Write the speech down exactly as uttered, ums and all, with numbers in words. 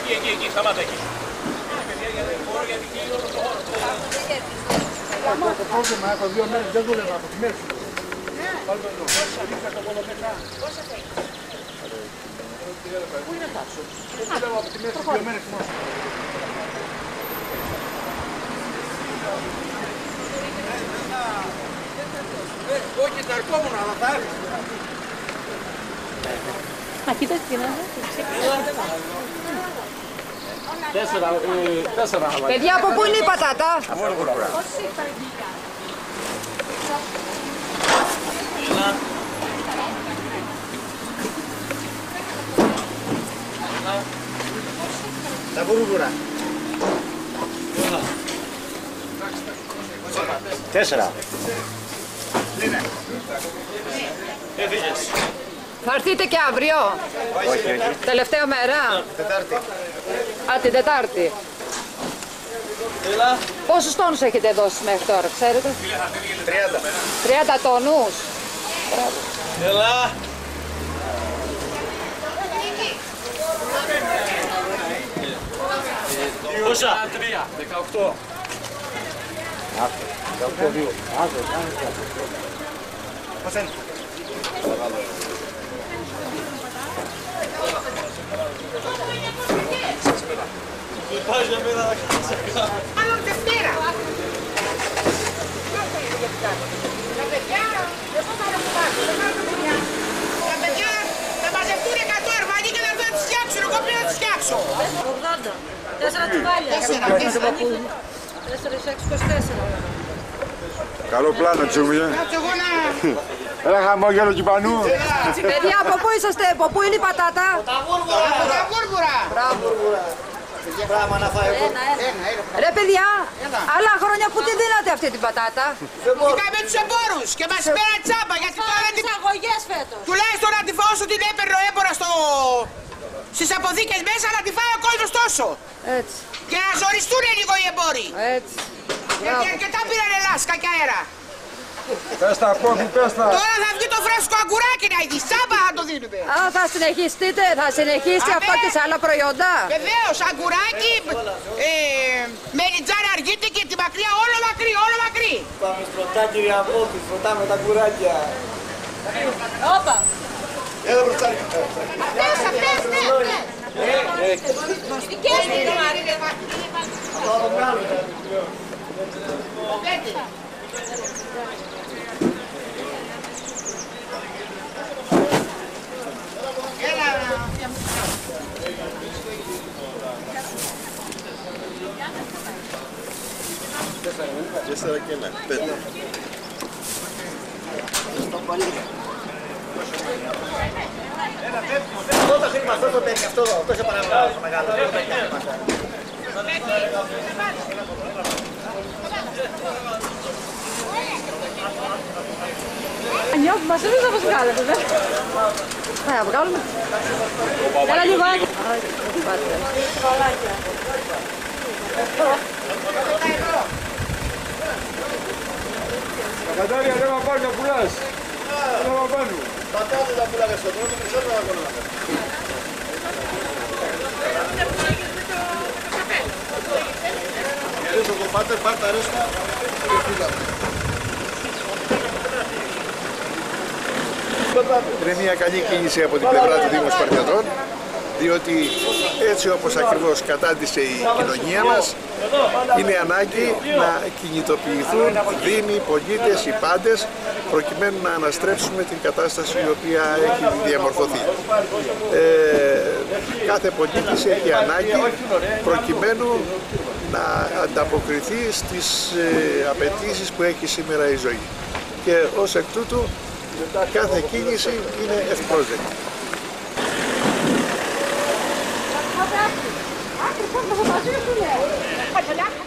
εκεί, εκεί, εκεί, σταμάτα εκεί. Το πρόβλημα, έχω δύο μέρες, δεν δούλευα από τη μέση. Πόσα θέλει. Πού είναι τάψο. Δεν δούλευα από τη μέση, δύο μέρες μόνο. Όχι, τα ερχόμουν, αλλά θα έρθει. Α, κοίτα τι είναι. Τέσσερα, τέσσερα χαμάρια. Παιδιά, από πού είναι η πατάτα? Από όργο κουρά. Τα βούργουρα. Τέσσερα. Θα έρθετε και αύριο? Όχι, όχι. Τελευταία μέρα? Τετάρτη. Α, την Τετάρτη. Έλα. Πόσους τόνους έχετε δώσει μέχρι τώρα, ξέρετε? Τριάντα. τριάντα τόνους. Έλα. Πόσα? Τρία. Δεκαοκτώ. δεκαοκτώ δύο. Πώς είναι? Πάει για μένα να κάτσε. Άλλο Δευτέρα. Τα παιδιά, εγώ θα ρεπουδάσω, δεν θα τα παιδιά. Τα παιδιά θα μαζευτούν εκατό αρβάνι και θα έρθουν να τις φτιάξουν, εγώ πρέπει να τις φτιάξω. ογδόντα. Τέσσερα τσουβάλια. Τέσσερα, τέσσερα. Τέσσερα, έξι, είκοσι τέσσερα. Καλό πλάνο, Τσούμια. Κάτσε εγώ να... Ένα χαμόγελο κυπανού. Παιδιά, από πού είσαστε, από πού είναι η πατάτα? Από τα βούργουρα. Μπράβο. Πράγμα να φάει εγώ. Ένα, ένα. Ένα, ένα. Ρε παιδιά, άλλα χρόνια που τη δίνατε αυτή την πατάτα? Είχαμε τους εμπόρους και μας πέρα τσάμπα γιατί τώρα δεν την... Αγωγές φέτος. Τουλάχιστον να τη φάω όσο την έπαιρνε ο έμπορα στο... στις αποθήκες μέσα να τη φάει ο κόσμος τόσο. Έτσι, Και να ζοριστούν λίγο οι εμπόροι. έτσι. Γιατί αρκετά πήρανε λάσκα και αέρα. Πες τα κόφι, πες τα. Τώρα θα βγει το φρέσκο αγκουράκι να ειδείς. Τσάμπα θα το δίνουμε. Α, θα συνεχίσετε, θα συνεχίσει Αμέ. αυτό και σε άλλα προϊόντα. Βεβαίως, αγκουράκι, ε, μελιτζάρα αργύτη και τη μακριά, όλο μακρύ, όλο μακρύ. Πάμε στρωτάκι από τη, στρωτάμε τα κουράκια. Όπα. Έλα μπροστάρι. Αυτές, αυτές, ναι, ναι. Δικές μου είναι Μαρίνε. Πέντε. Τέσσερα και ένα, πέντε. Αυτό το χρήμα, αυτό το παίρνει, αυτό το σε παραγωγό, το μεγάλο. Νιώθω, μας ήρθες να μας βγάλετε, δε. Θα βγάλουμε. Έλα λίγο. Κατάρια, δεν μ' πάρει να πουλάς. Δεν μ' πάρει. Πατάτε τα πουλάγες στον τρόπο, περισσότερο να κονάμε. Γυρίζω το πάτε, πάρ' τα ρέστα και φύγαμε. Είναι μια καλή κίνηση από την πλευρά του Δήμου Σπαρτιατών, διότι έτσι όπως ακριβώς κατάντησε η κοινωνία μας, είναι ανάγκη να κινητοποιηθούν δήμοι, πολίτες, οι πάντες, προκειμένου να αναστρέψουμε την κατάσταση η οποία έχει διαμορφωθεί. Ε, κάθε πολίτης έχει ανάγκη προκειμένου να ανταποκριθεί στις ε, απαιτήσεις που έχει σήμερα η ζωή. Και ως εκ τούτου, κάθε κίνηση είναι ευπρόσδεκτη. Άκρη, πώς θα το μαζί σου, λέει.